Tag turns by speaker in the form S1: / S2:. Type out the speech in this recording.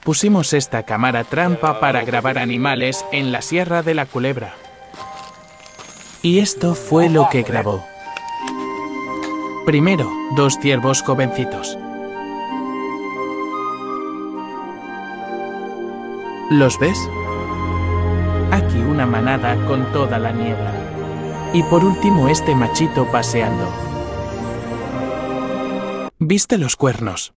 S1: Pusimos esta cámara trampa para grabar animales en la Sierra de la Culebra. Y esto fue lo que grabó. Primero, 2 ciervos jovencitos. ¿Los ves? Aquí una manada con toda la niebla. Y por último este machito paseando. ¿Viste los cuernos?